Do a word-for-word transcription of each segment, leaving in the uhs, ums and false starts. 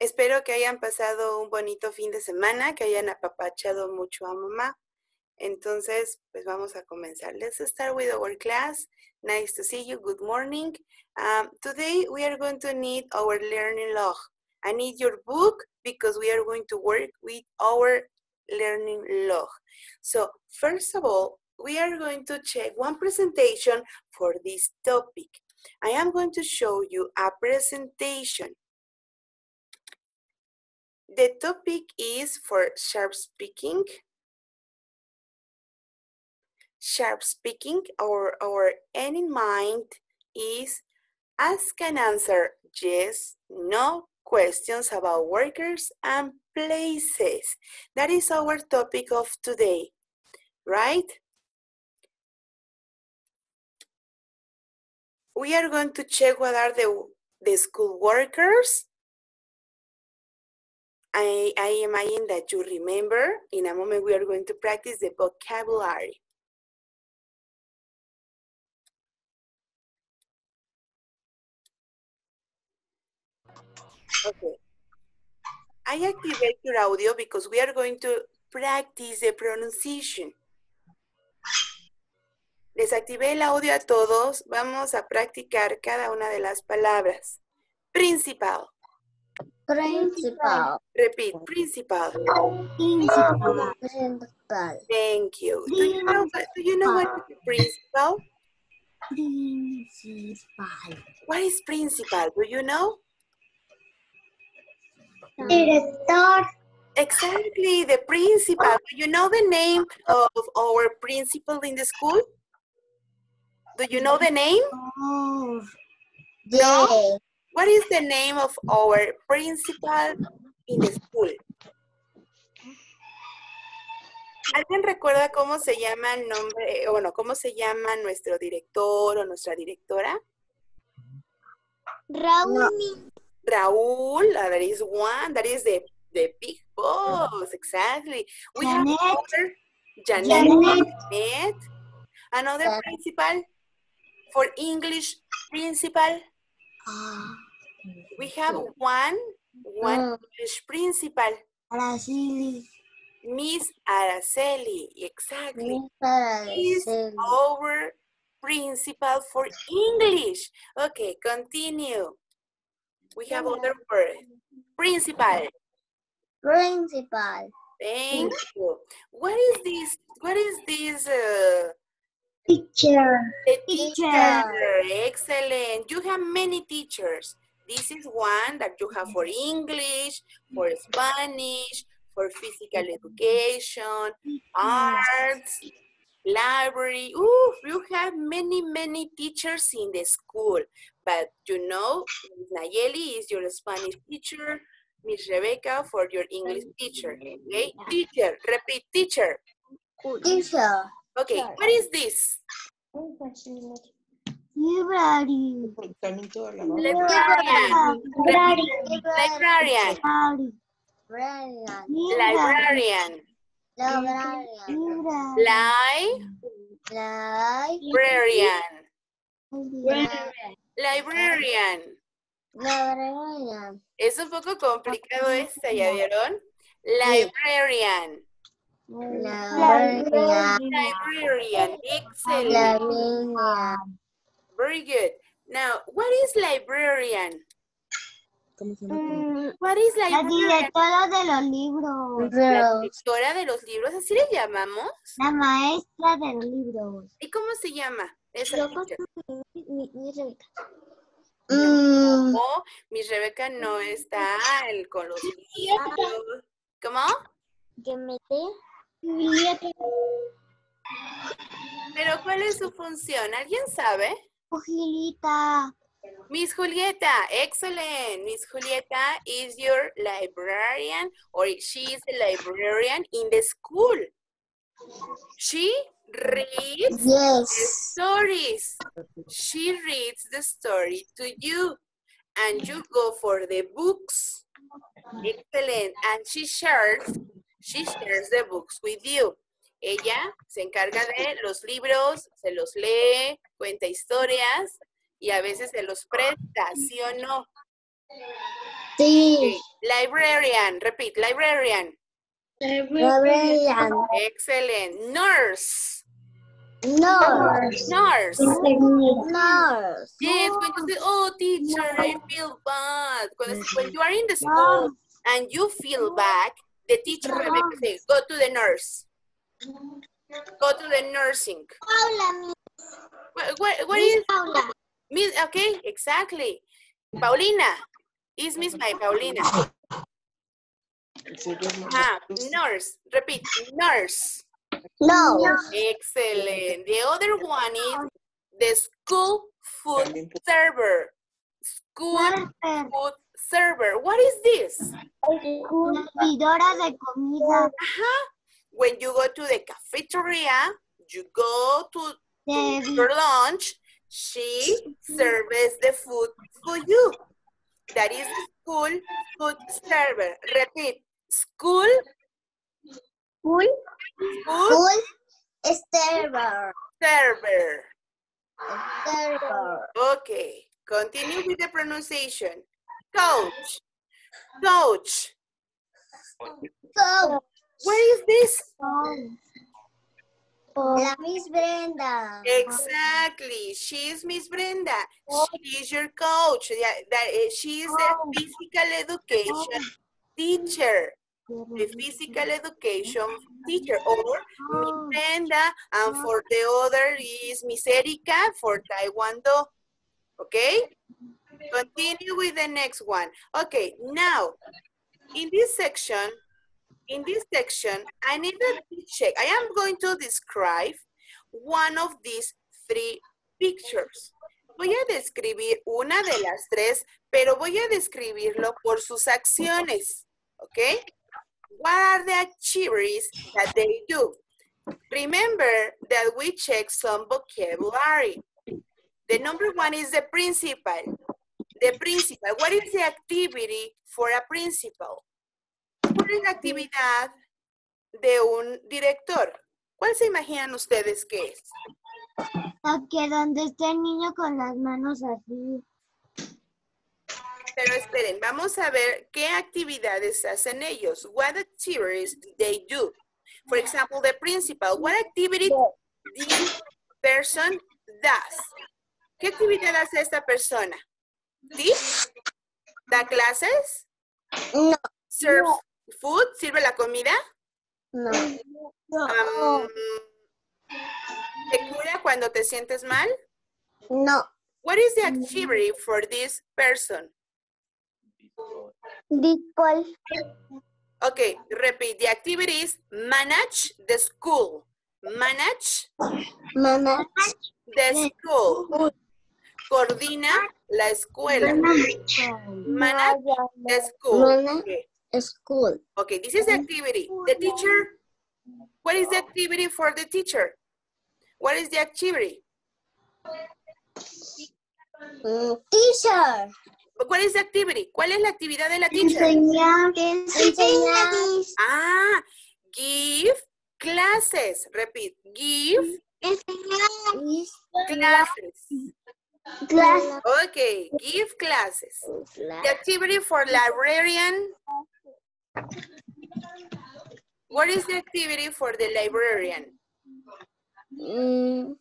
Espero que hayan pasado un bonito fin de semana, que hayan apapachado mucho a mamá. Entonces, pues vamos a comenzar. Let's start with our class. Nice to see you. Good morning. Um, today we are going to need our learning log. I need your book because we are going to work with our learning log. So first of all, we are going to check one presentation for this topic. I am going to show you a presentation. The topic is for sharp speaking. Sharp speaking, or our end in mind is ask and answer yes, no questions about workers and places. That is our topic of today, right? We are going to check what are the, the school workers. I, I imagine that you remember. In a moment, we are going to practice the vocabulary. Okay. I activate your audio because we are going to practice the pronunciation. Desactivé el audio a todos. Vamos a practicar cada una de las palabras. Principal. Principal. Repeat, principal. Principal. Principal. Thank you. Do you know what, do you know what is principal? Principal. What is principal? Do you know? Director. Exactly, the principal. Do you know the name of our principal in the school? Do you know the name? Oh. No? What is the name of our principal in the school? ¿Alguien recuerda cómo se llama el nombre, bueno, cómo se llama nuestro director o nuestra directora? Raúl. Raúl, that is one, that is the, the big boss, exactly. We Janet. have another, Janet, Janet. Janet. Another Janet. principal, for English principal. Ah. We have one, one Oh. English principal. Araceli. Miss Araceli, exactly. Is Araceli. our principal for English. Okay, continue. We have other word. Principal. Principal. Thank you. What is this? What is this? Uh, Teacher. the teacher. Teacher. Excellent. You have many teachers. This is one that you have for English, for Spanish, for physical education, arts, library. Ooh, you have many, many teachers in the school. But you know, Miss Nayeli is your Spanish teacher, Miss Rebecca for your English teacher. Okay, teacher, repeat, teacher. Teacher. Okay, what is this? Library. Librarian. Library. Librarian. Librarian. Librarian. Librarian. Librarian. Librarian. Librarian. Es un poco complicado esta, ¿ya vieron? Librarian. Librarian. Librarian. Excellent. Very good. Now, what is librarian? What is La librarian? directora de los libros. La directora de los libros, ¿así le llamamos? La maestra de los libros. ¿Y cómo se llama esa teacher? Mi, mi Rebeca. No, mi Rebeca no está el- con los libros. ¿Cómo? Que mete. Pero ¿cuál es su función? ¿Alguien sabe? Ojilita. Miss Julieta, excellent. Miss Julieta is your librarian, or she is a librarian in the school. She reads Yes. the stories. She reads the story to you, and you go for the books. Excellent. And she shares, she shares the books with you. Ella se encarga de los libros, se los lee, cuenta historias y a veces se los presta, ¿sí o no? Sí. Okay. Librarian, repeat, librarian. Librarian. Excellent. Nurse. Nurse. Nurse. Nurse. Yes, when you say, oh, teacher, I feel bad. When, when you are in the school and you feel bad, the teacher will say, go to the nurse. Go to the nursing. Paula. What, what, what is? Paula. Miss, okay, exactly. Paulina. Is Miss My Paulina. Ah, nurse. Repeat, nurse. No. Excellent. The other one is the school food server. School food server. What is this? Servidora de comida. Uh-huh. When you go to the cafeteria, you go to, to your lunch, she serves the food for you. That is the school food server. Repeat. School. School. Food Server. server. Server. Okay. Continue with the pronunciation. Coach. Coach. So, Where is this? La Miss Brenda. Exactly. She is Miss Brenda. She is your coach. Yeah, that is, she is a physical education teacher. The physical education teacher, or Miss Brenda, and for the other is Miss Erika for Taekwondo. Okay? Continue with the next one. Okay, now, in this section, in this section, I need to check. I am going to describe one of these three pictures. Voy a describir una de las tres, pero voy a describirlo por sus acciones. Okay? What are the activities that they do? Remember that we check some vocabulary. The number one is the principal. The principal. What is the activity for a principal? ¿Cuál es la actividad de un director? ¿Cuál se imaginan ustedes que es? Que donde esté el niño con las manos así. Pero esperen, vamos a ver qué actividades hacen ellos. What activities they do? For example, the principal. What activity this person does? ¿Qué actividad hace esta persona? ¿Teach? ¿Da clases? No. ¿Serve food? ¿Sirve la comida? No. Um, ¿Te cura cuando te sientes mal? No. What is the activity for this person? Discol. Okay, repeat. The activity is manage the school. Manage Manage the school. Coordina la escuela. Manage the school. Okay. School. Okay, this is the activity. The teacher, what is the activity for the teacher? What is the activity? Mm, teacher. ¿Cuál es la activity? ¿Cuál es la actividad de la teacher? Enseñar. Enseñar. Ah, give classes. Repeat. Give Enseñar. classes. Class. Okay, give classes. The activity for librarian. What is the activity for the librarian? Mm.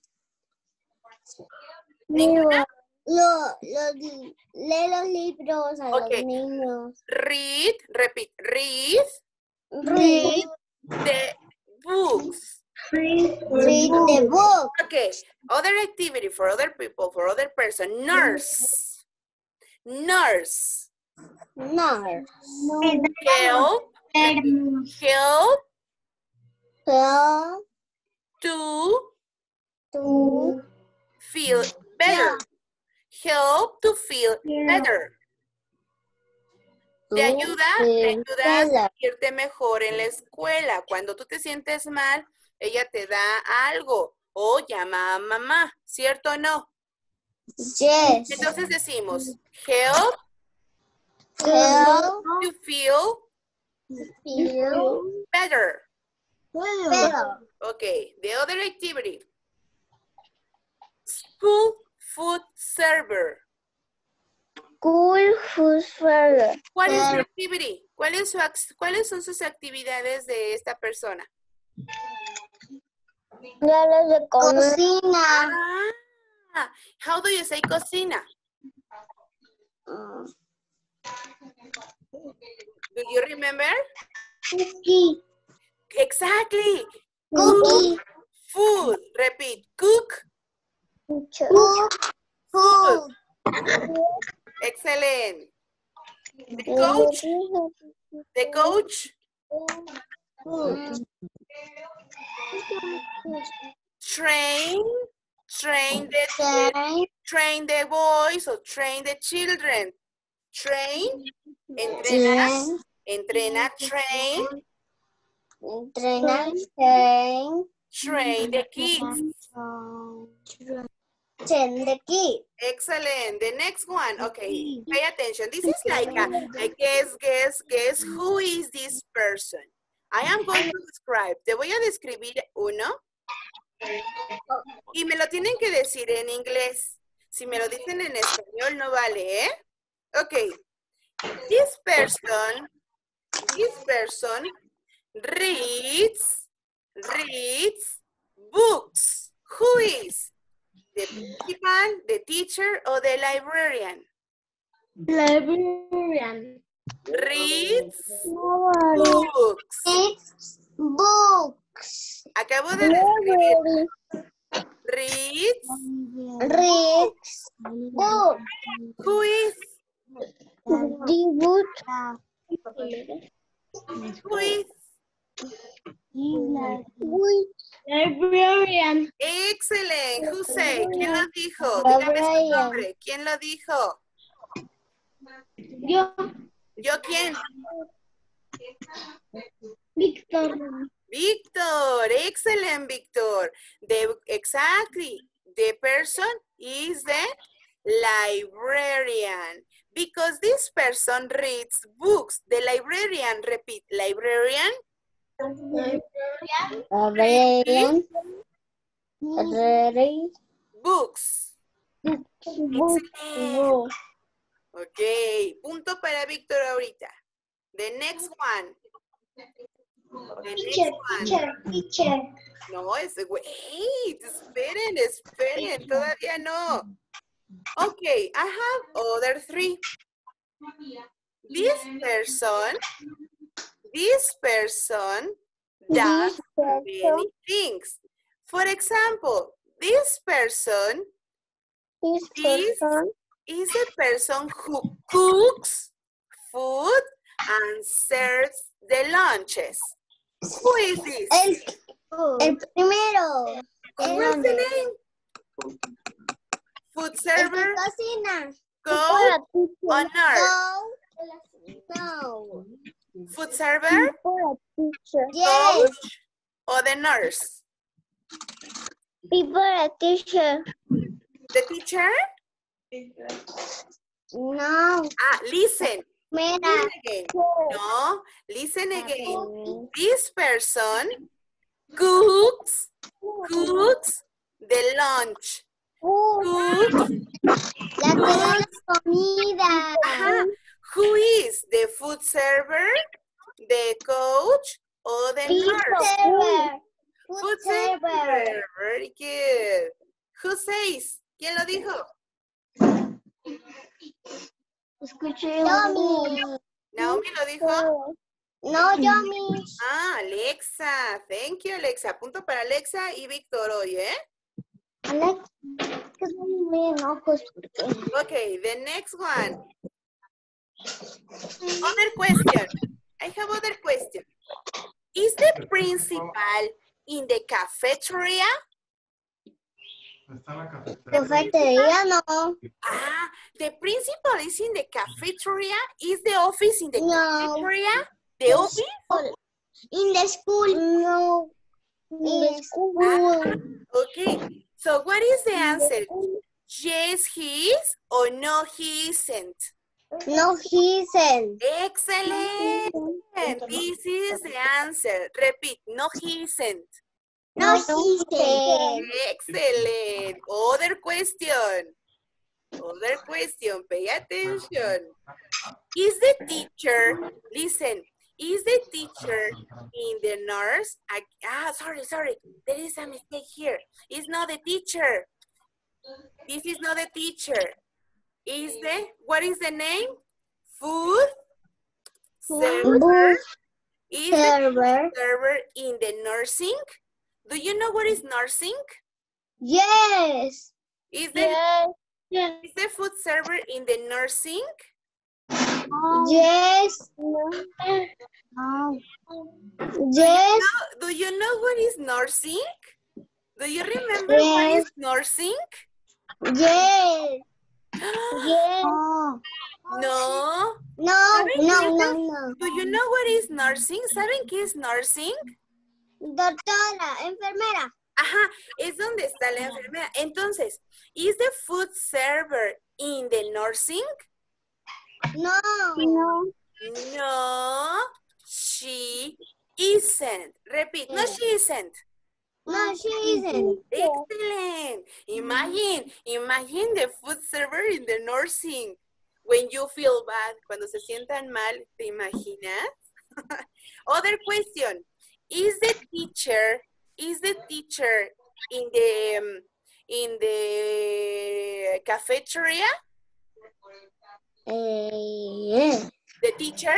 ¿Ninguna? Lo, lo, lee los libros a Okay. los niños. Read, repeat, read Read. the books. Read the book. Okay, other activity for other people, for other person. Nurse. Nurse. Nurse. Help. Help Help to to feel better. Help to feel better. Te ayuda, te ayuda a sentirte mejor en la escuela. Cuando tú te sientes mal, ella te da algo o llama a mamá, ¿cierto o no? Yes. Entonces decimos, help Help to feel feel better. better. Okay, the other activity. School food server. school food fair. ¿Cuál es su activity? ¿Cuál es su ac- ¿Cuáles son sus actividades de esta persona? De cocina. Ah, how do you say cocina? Do you remember? Cookie. Exactly. Cookie. Food. Repeat. Cook. Cook. Food. Excellent. The coach. The coach. Food. Train. Train the, train the boys or train the children. Train. Entrena. Entrena. Train. Entrenar. Train. Train the kids. Train the kids. Excellent. The next one. Okay, pay attention. This is like a, a guess, guess, guess. Who is this person? I am going to describe. Te voy a describir uno. Y me lo tienen que decir en inglés. Si me lo dicen en español no vale, ¿eh? Okay. This person, this person reads, reads books. Who is? The principal, the teacher, or the librarian? Librarian. Reads books. It's books. Acabo de describir. Reads Reads books. Who is? The book. Who is? Librarian. Excellent. Who say? ¿Quién lo dijo? Dígame su nombre. ¿Quién lo dijo? Yo. ¿Yo quién? Víctor. Víctor. Excellent, Víctor. The, exactly. The person is the librarian. Because this person reads books. The librarian, repeat, librarian. Librarian. Librarian. Books. Excellent. Ok, punto para Víctor ahorita. The next one. The Teacher, next one. teacher, teacher. No, es, wait, esperen, esperen, todavía no. Okay, I have other three. This person, this person does many things. For example, this person, This this person. is a person who cooks food and serves the lunches. Who is this? El, el primero. ¿Cómo es the name? Food server, Cocina. cook, or nurse? No. No. Food server, Yes. coach, or the nurse? People a teacher. The teacher? No. Ah, listen. Mira. Listen again. No, listen again. This person cooks, cooks the lunch. Cooks. La que da la comida. Ajá. Who is the food server, the coach, or the nurse? Server. Food server. Very good. Who says? ¿Quién lo dijo? Escuché. Yomi. ¿Naomi lo dijo? No, Yomi. Ah, Alexa. Thank you, Alexa. Punto para Alexa y Víctor hoy, ¿eh? Alex, que son muy enojos porque. Okay, the next one. Other question. I have other question. Is the principal in the cafeteria? Cafetería no. Ah, the principal is in the cafeteria. Is the office in the No. cafeteria? The office? In the school. No. In the school. Ah, okay. So what is the answer? Yes, he is, or no, he isn't? No, he isn't. Excellent. This is the answer. Repeat, no, he isn't. No, he isn't. Excellent. Other question. Other question, pay attention. Is the teacher, listen, is the teacher in the nurse? I, ah, sorry, sorry. There is a mistake here. It's not the teacher. This is not the teacher. Is the, what is the name? Food server. Is the server in the nursing? Do you know what is nursing? Yes. Is the, Yes. is the food server in the nursing? Yes. No. Yes. Do you know what is nursing? Do you remember Yes. what is nursing? Yes. Yes. No. No, ¿Saben no, qué es? no, no. Do you know what is nursing? ¿Saben qué es nursing? Doctora, enfermera. Ajá, es donde está la enfermera. Entonces, ¿is the food server in the nursing? No. No. No, she isn't. Repeat, no, she isn't. No, she isn't. Excellent. Imagine, imagine the food server in the nursing. When you feel bad, cuando se sientan mal, ¿te imaginas? Other question. Is the teacher, is the teacher in the, um, in the cafeteria? Uh, The teacher?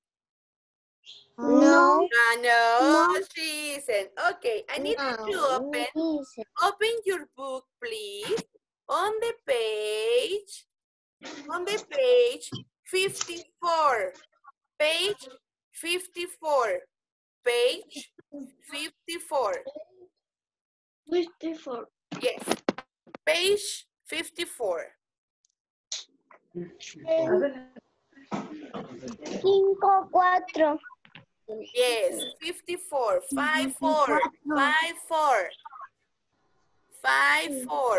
no. Ah, no, No. she isn't. Okay, I need No, you to open, isn't. open your book, please. On the page, on the page fifty-four. Page fifty-four. Page fifty-four. fifty-four. Yes. Page fifty-four. Cinco, cuatro. Yes, fifty-four. Five, four. Five, four. Five, four.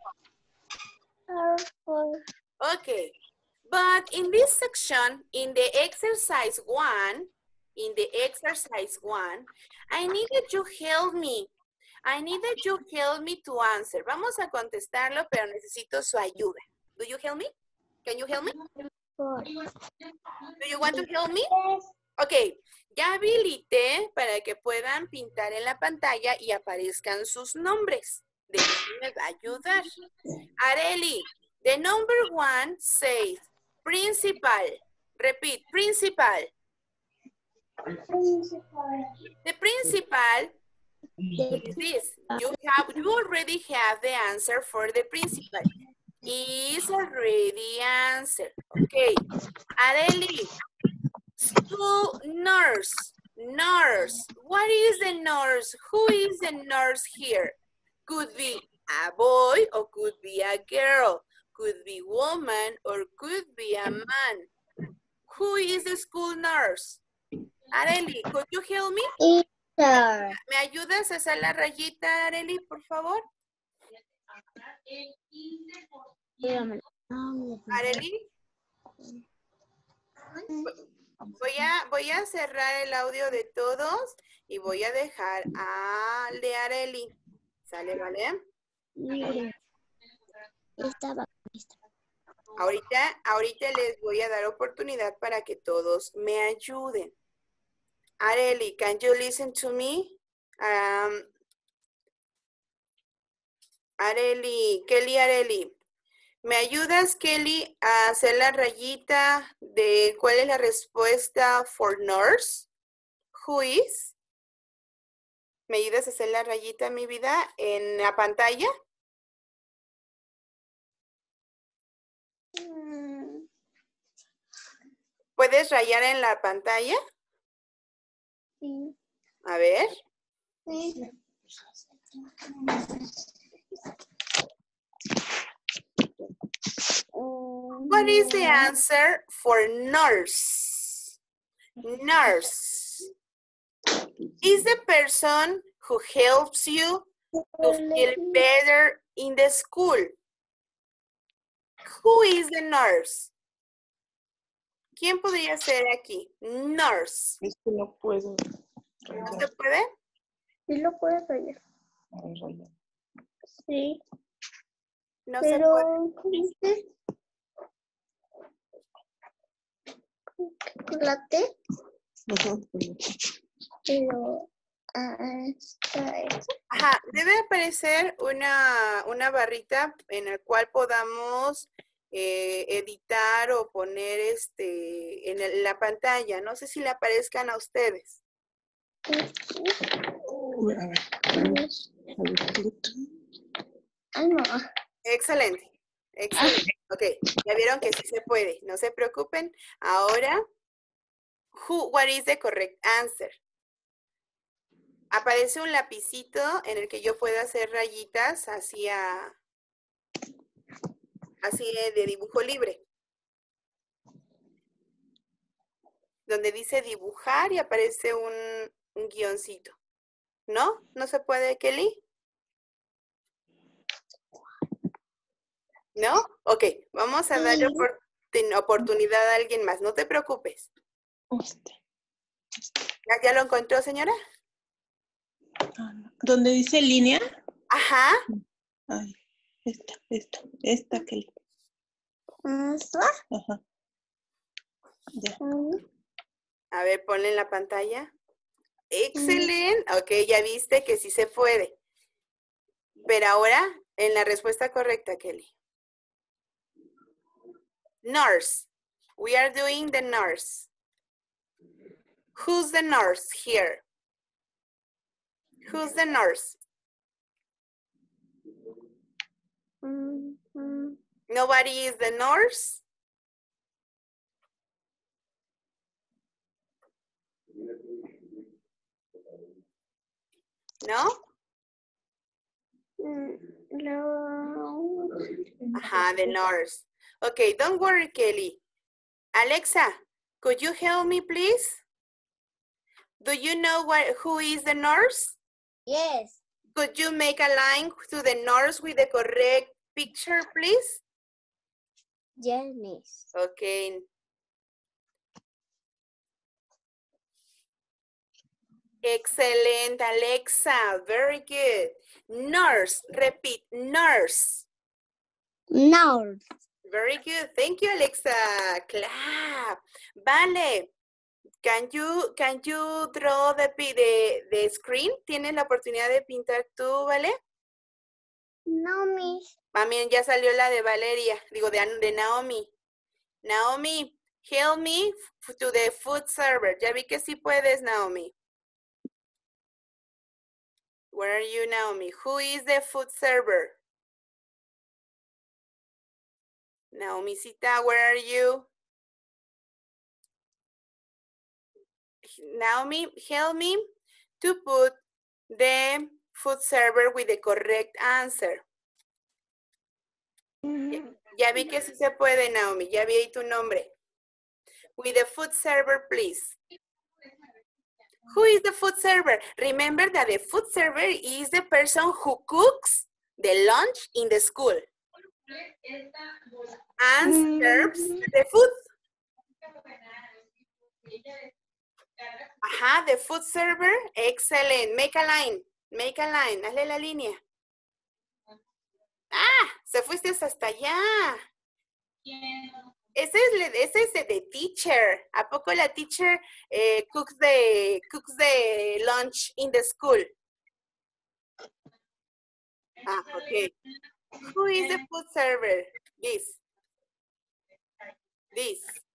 Okay. But in this section, in the exercise one, in the exercise one, I need that you help me. I need that you help me to answer. Vamos a contestarlo, pero necesito su ayuda. Do you help me? Can you help me? Do you want to help me? Ok, ya habilité para que puedan pintar en la pantalla y aparezcan sus nombres. Déjenme ayudar. Areli, the number one says principal. Repeat, principal. The principal is this. You have, you already have the answer for the principal. Is already answered. Okay. Areli, school nurse. Nurse. What is the nurse? Who is the nurse here? Could be a boy or could be a girl. Could be woman or could be a man. Who is the school nurse? Areli, could you help me? Teacher. ¿Me ayudas a hacer la rayita, Areli, por favor? Areli. Voy a, voy a cerrar el audio de todos y voy a dejar al de Areli. ¿Sale, vale? Mire. Estaba. Ahorita, ahorita les voy a dar oportunidad para que todos me ayuden. Areli, can you listen to me? Um, Areli, Kelly Areli. ¿Me ayudas, Kelly, a hacer la rayita de cuál es la respuesta for nurse? Who is? ¿Me ayudas a hacer la rayita, mi vida, en la pantalla? ¿Puedes rayar en la pantalla? Sí. A ver. Sí. What is the answer for nurse? Nurse is the person who helps you to feel better in the school. Who is the nurse? ¿Quién podría ser aquí? Nurse. Es que no puedo. ¿No se puede? Sí lo puedes rayar. rayar. Sí. No Pero, se puede. chocolate, pero hasta eso. Ajá, debe aparecer una, una barrita en la cual podamos eh, editar o poner este en el- la pantalla. No sé si le aparezcan a ustedes. A ver, a ver. A ver, Ay, no. Excelente, excelente. Ok, ya vieron que sí se puede. No se preocupen. Ahora, who, what is the correct answer? Aparece un lapicito en el que yo puedo hacer rayitas hacia, así de dibujo libre. Donde dice dibujar y aparece un, un guioncito. ¿No? ¿No se puede, Kelly? ¿No? Ok, vamos a darle Sí. oportun- oportunidad a alguien más. No te preocupes. Este. ¿Ya, ya lo encontró, señora? Ah, no. ¿Dónde dice línea? Ajá. Ay, esta, esta, esta que. ¿Esto? Ajá. Ya. A ver, ponle en la pantalla. Excelente. Ok, ya viste que sí se puede. Pero ahora, en la respuesta correcta, Kelly. Nurse. We are doing the nurse. Who's the nurse here? Who's the nurse? Nobody is the nurse? No? No. Ajá, the nurse. Okay, don't worry, Kelly. Alexa, could you help me, please? Do you know what, who is the nurse? Yes. Could you make a line to the nurse with the correct picture, please? Janice. Okay. Excellent, Alexa. Very good. Nurse. Repeat, nurse. No. Very good. Thank you, Alexa. Clap. Vale. Can you, can you draw the, the, the screen? ¿Tienes la oportunidad de pintar tú, Vale? No, miss. También ya salió la de Valeria. Digo, de, de Naomi. Naomi, help me to the food server. Ya vi que sí puedes, Naomi. Where are you, Naomi? Who is the food server? Naomi Sita, where are you? Naomi, help me to put the food server with the correct answer. Ya vi que sí se puede, Naomi. Ya vi ahí tu nombre. With the food server, please. Who is the food server? Remember that the food server is the person who cooks the lunch in the school and serves the food. Ajá, the food server. Excellent. Make a line. Make a line. Hazle la línea. Ah, se fuiste hasta allá. Ese es, ese es the teacher. ¿A poco la teacher eh, cooks, the, cooks the lunch in the school? Ah, okay. Who is the food server? This. This.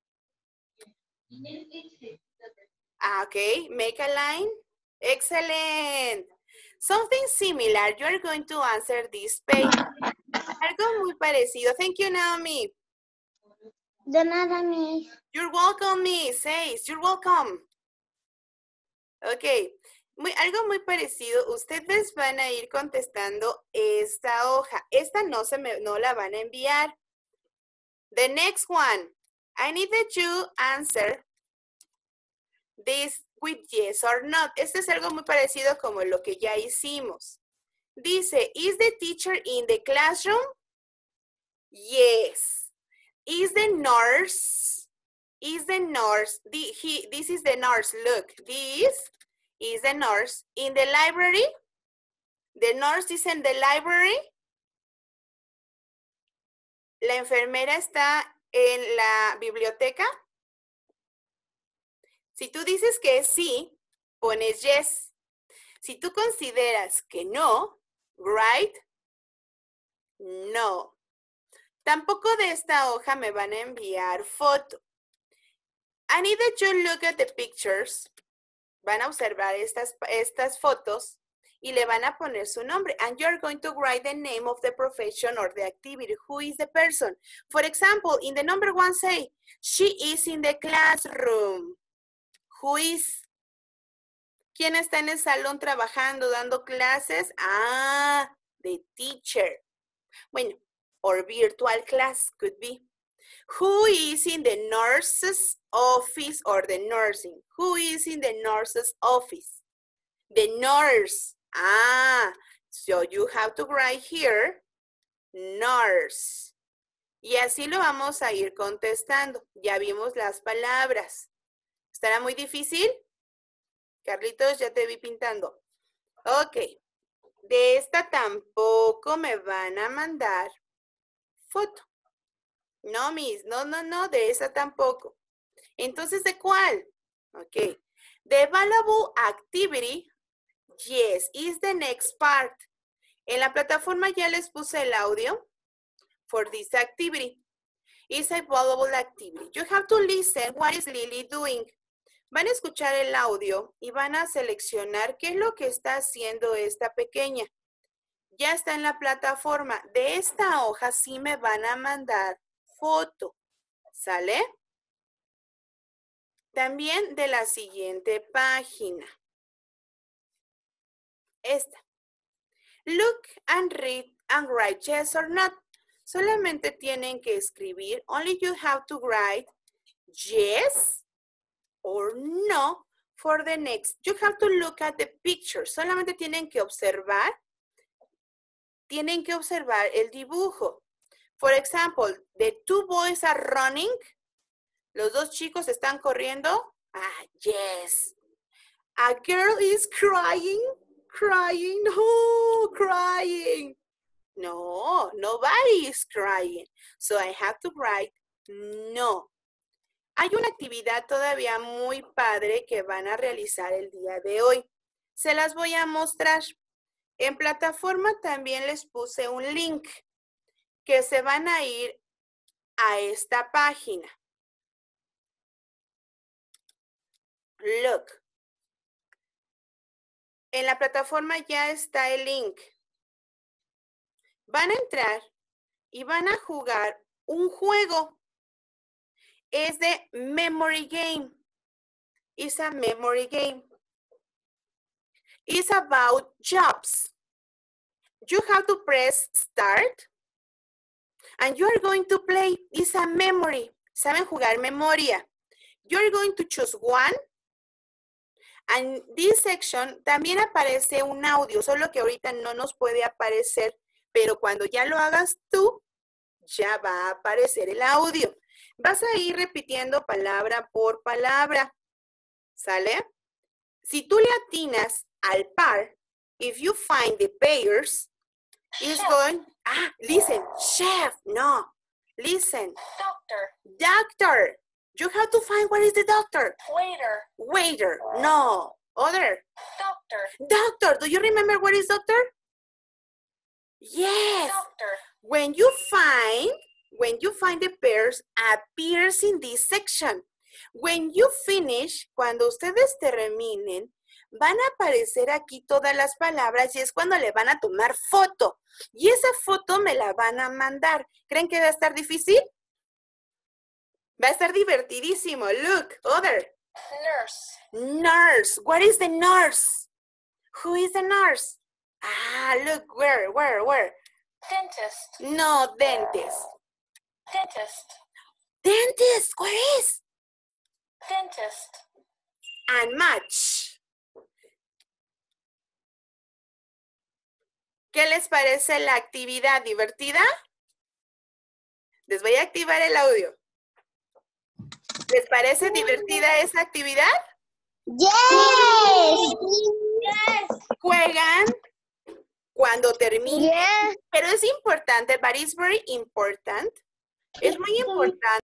Ah, okay. Make a line. Excellent. Something similar. You're going to answer this page. Algo muy parecido. Thank you, Naomi. De nada, miss. You're welcome, Miss. Says, you're welcome. Ok. Muy, algo muy parecido. Ustedes van a ir contestando esta hoja. Esta no, se me, no la van a enviar. The next one. I need that you answer this with yes or not. Este es algo muy parecido como lo que ya hicimos. Dice, is the teacher in the classroom? Yes. Is the nurse? Is the nurse? The, he, this is the nurse. Look, this is the nurse in the library. The nurse is in the library. ¿La enfermera está en la biblioteca? Si tú dices que sí, pones yes. Si tú consideras que no, write no. Tampoco de esta hoja me van a enviar foto. I need that you look at the pictures. Van a observar estas, estas fotos y le van a poner su nombre. And you're going to write the name of the profession or the activity. Who is the person? For example, in the number one say, she is in the classroom. Who is? ¿Quién está en el salón trabajando, dando clases? Ah, the teacher. Bueno, or virtual class could be. Who is in the nurse's office or the nursing? Who is in the nurse's office? The nurse. Ah, so you have to write here, nurse. Y así lo vamos a ir contestando. Ya vimos las palabras. ¿Estará muy difícil? Carlitos, ya te vi pintando. Ok. De esta tampoco me van a mandar foto. No, Miss. No, no, no. De esa tampoco. Entonces, ¿de cuál? Ok. The valuable activity, yes, is the next part. En la plataforma ya les puse el audio for this activity. It's a valuable activity. You have to listen what is Lily doing. Van a escuchar el audio y van a seleccionar qué es lo que está haciendo esta pequeña. Ya está en la plataforma. De esta hoja sí me van a mandar foto. ¿Sale? También de la siguiente página. Esta. Look and read and write yes or not. Solamente tienen que escribir. Only you have to write yes or no for the next. You have to look at the picture. Solamente tienen que observar. Tienen que observar el dibujo. For example, the two boys are running. Los dos chicos están corriendo. Ah, yes. A girl is crying. Crying. No, crying. No, nobody is crying. So I have to write no. Hay una actividad todavía muy padre que van a realizar el día de hoy. Se las voy a mostrar. En plataforma también les puse un link que se van a ir a esta página. Look. En la plataforma ya está el link. Van a entrar y van a jugar un juego. Es de memory game. It's a memory game. It's about jobs. You have to press start. And you are going to play. It's a memory. ¿Saben jugar memoria? You're going to choose one. And this section también aparece un audio, solo que ahorita no nos puede aparecer, pero cuando ya lo hagas tú, ya va a aparecer el audio. Vas a ir repitiendo palabra por palabra, ¿sale? Si tú le atinas al par, if you find the pairs, it's going, ah, listen, chef, no, listen. Doctor. Doctor. You have to find what is the doctor. Waiter. Waiter. No. Other. Doctor. Doctor. Do you remember what is doctor? Yes. Doctor. When you find, when you find the pairs, appears in this section. When you finish, cuando ustedes terminen, van a aparecer aquí todas las palabras y es cuando le van a tomar foto. Y esa foto me la van a mandar. ¿Creen que va a estar difícil? Va a estar divertidísimo. Look, other. Nurse. Nurse. What is the nurse? Who is the nurse? Ah, look, where, where, where? Dentist. No, dentist. Dentist. Dentist, where is? Dentist. And match. ¿Qué les parece la actividad divertida? Les voy a activar el audio. ¿Les parece divertida esa actividad? Yes. Yes. Juegan cuando termine. Yes. Pero es importante, but it's very important Es muy importante